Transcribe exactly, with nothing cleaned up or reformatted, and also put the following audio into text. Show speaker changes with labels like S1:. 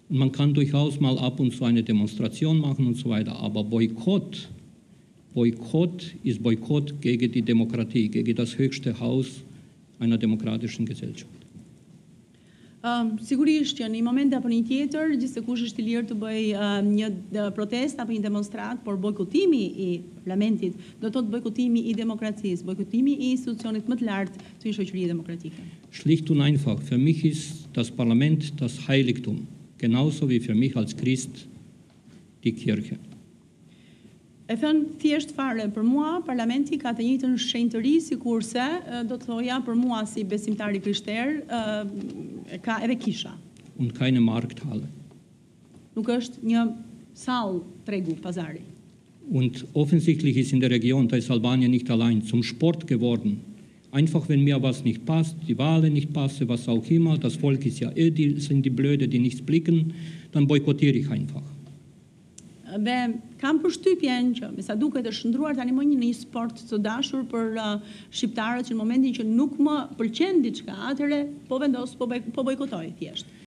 S1: Und man kann durchaus mal ab und zu eine Demonstration machen und so weiter, aber Boykott, Boykott ist Boykott gegen die Demokratie, gegen das höchste Haus einer demokratischen Gesellschaft.
S2: Um, sigurisht që në një moment apo një tjetër, gjithse kush është i lirë të bëj uh, një uh, protest apo një demonstrat, por bojkotimi i parlamentit do të thotë bojkotimi i demokracisë, bojkotimi i institucionit më të lartë të një shoqërie demokratike.
S1: Schlicht und einfach, für mich ist das Parlament das Heiligtum, genauso wie für mich als Christ die Kirche.
S2: E thënë thjesht fare, për mua parlamenti ka të njëjtën shenjtëri sikurse do të thoja për mua si besimtari krishter ka edhe kisha.
S1: Und keine Markthalle.
S2: Nuk është një sallë tregu, pazari.
S1: Und offensichtlich ist in der Region, da ist Albanien nicht allein, zum Sport geworden. Einfach, wenn mir was nicht passt, die Wahlen nicht passen, was auch immer, das Volk ist ja eh, die sind die Blöde, die nichts blicken, dann boykottiere ich einfach.
S2: Dhe kam përshtypjen që me sa duket është shndruar tani më një në një sport të dashur për uh, shqiptarët që në momentin që nuk më pëlqen diçka, atëherë po vendos, po, po bojkotoj thjesht.